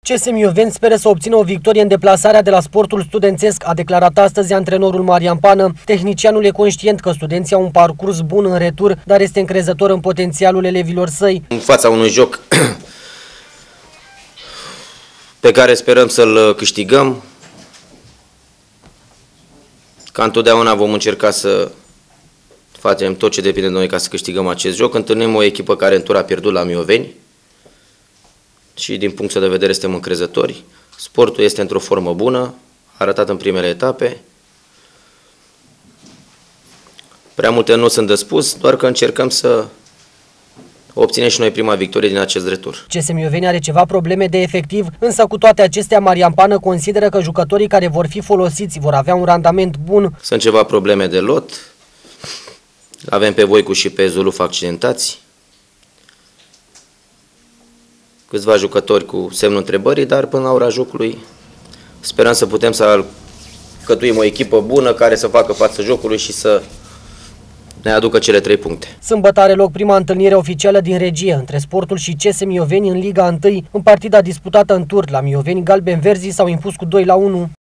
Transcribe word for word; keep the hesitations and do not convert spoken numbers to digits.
C S Mioveni speră să obțină o victorie în deplasarea de la Sportul Studențesc, a declarat astăzi antrenorul Marian Pană. Tehnicianul e conștient că studenții au un parcurs bun în retur, dar este încrezător în potențialul elevilor săi. În fața unui joc pe care sperăm să-l câștigăm, ca întotdeauna vom încerca să facem tot ce depinde de noi ca să câștigăm acest joc. Întâlnim o echipă care în tur a pierdut la Mioveni și din punctul de vedere suntem încrezători. Sportul este într-o formă bună, arătat în primele etape. Prea multe nu sunt de spus, doar că încercăm să obținem și noi prima victorie din acest retur. C S Mioveni are ceva probleme de efectiv, însă cu toate acestea Marian Pană consideră că jucătorii care vor fi folosiți vor avea un randament bun. Sunt ceva probleme de lot. Avem pe Voicu și pe Zuluf accidentați. Câțiva jucători cu semnul întrebării, dar până la ora jocului sperăm să putem să alcătuim o echipă bună care să facă față jocului și să ne aducă cele trei puncte. Sâmbătă are loc prima întâlnire oficială din regie între Sportul și C S Mioveni în Liga unu. În partida disputată în tur la Mioveni, galben-verzii s-au impus cu doi la unu.